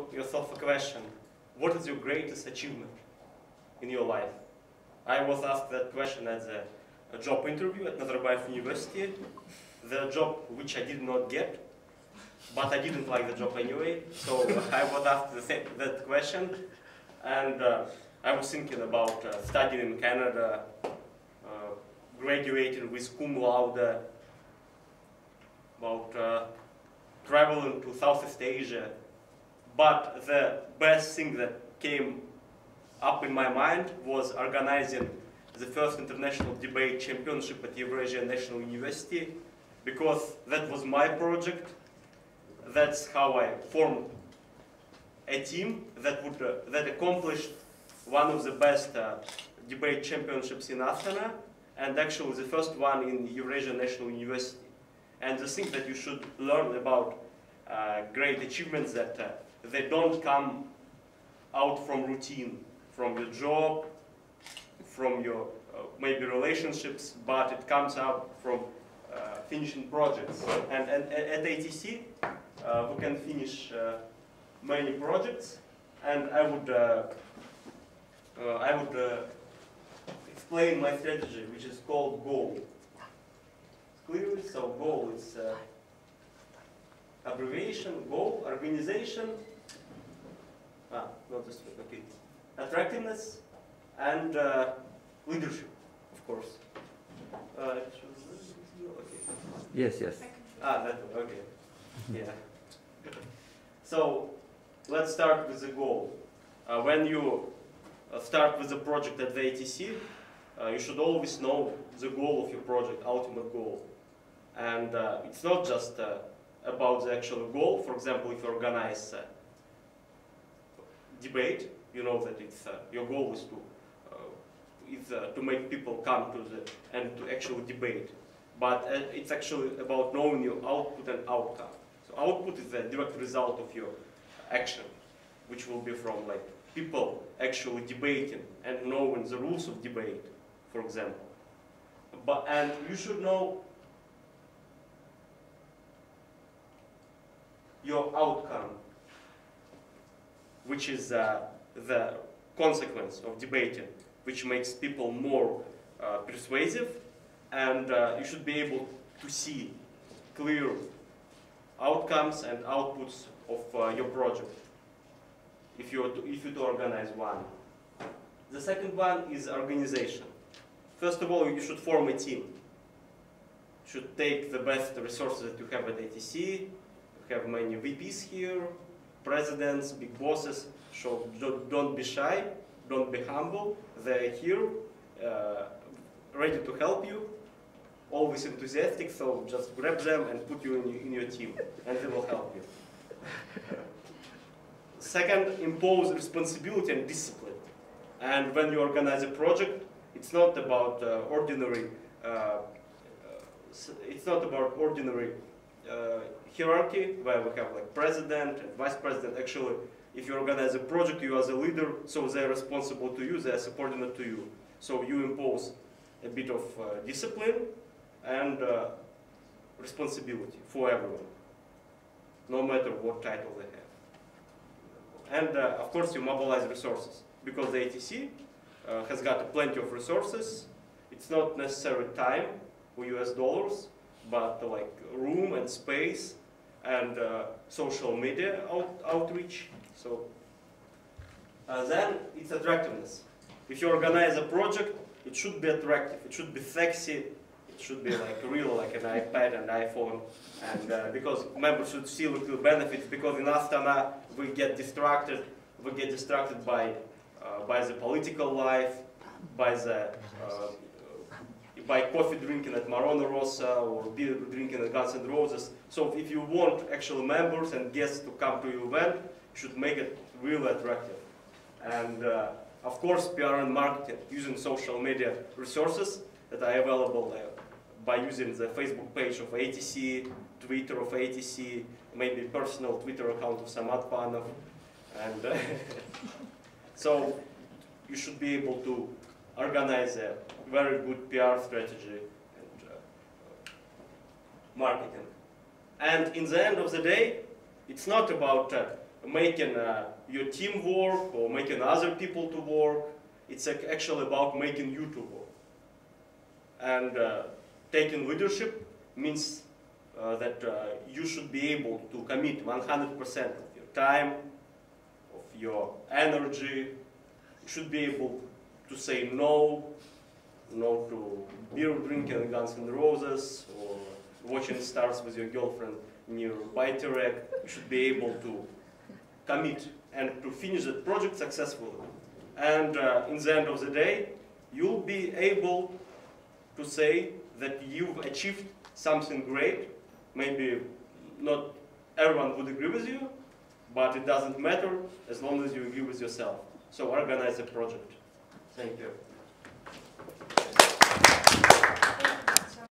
yourself a question. What is your greatest achievement in your life? I was asked that question at a job interview at Nazarbayev University, the job which I did not get, but I didn't like the job anyway, so I was asked that question, and I was thinking about studying in Canada, graduating with cum laude, about traveling to Southeast Asia, but the best thing that came up in my mind was organizing the first international debate championship at Eurasia National University, because that was my project. That's how I formed a team that accomplished one of the best debate championships in Astana, and actually the first one in Eurasia National University. And the thing that you should learn about great achievements that they don't come out from routine, from your job, from your maybe relationships, but it comes out from finishing projects. And at ATC, we can finish many projects, and I would explain my strategy, which is called GOAL. Clearly, so GOAL is abbreviation, GOAL, organization, not this one, okay, attractiveness, and leadership, of course. Okay. Yes, yes. That one, okay. Yeah. So let's start with the goal. When you start with a project at the ATC, you should always know the goal of your project, ultimate goal. And it's not just about the actual goal. For example, if you organize debate, you know that it's your goal is to make people come to the and to actually debate. But it's actually about knowing your output and outcome. So output is the direct result of your action, which will be from like people actually debating and knowing the rules of debate, for example. And you should know your outcome, which is the consequence of debating, which makes people more persuasive, and you should be able to see clear outcomes and outputs of your project if you to organize one. The second one is organization. First of all, you should form a team. You should take the best resources that you have at ATC. You have many VPs here, presidents, big bosses. So don't be shy, don't be humble. They're here, ready to help you, always enthusiastic, so just grab them and put you in your team, and they will help you. Second, impose responsibility and discipline. And when you organize a project, it's not about ordinary hierarchy where we have like president and vice president. Actually, if you organize a project, you are the leader, so they're responsible to you, they're subordinate to you. So you impose a bit of discipline and responsibility for everyone, no matter what title they have. And of course, you mobilize resources, because the ATC has got plenty of resources. It's not necessarily time or US dollars, but like room and space and social media outreach. So then it's attractiveness. If you organize a project, it should be attractive, it should be sexy, it should be like real, like an iPad and iPhone, and because members should see the benefits, because in Astana we get distracted by the political life, by coffee drinking at Marona Rossa or beer drinking at Guns N' Roses. So if you want actual members and guests to come to your event, you should make it really attractive. And of course, PR and marketing, using social media resources that are available by using the Facebook page of ATC, Twitter of ATC, maybe personal Twitter account of Samad Panov. And so you should be able to organize a very good PR strategy and marketing. And in the end of the day, it's not about making your team work or making other people to work. It's actually about making you to work. And taking leadership means that you should be able to commit 100% of your time, of your energy. You should be able to say no to beer drinking Guns N' Roses or watching stars with your girlfriend near Bite Rack. You should be able to commit and to finish that project successfully. And in the end of the day, you'll be able to say that you've achieved something great. Maybe not everyone would agree with you, but it doesn't matter as long as you agree with yourself. So organize a project. Thank you.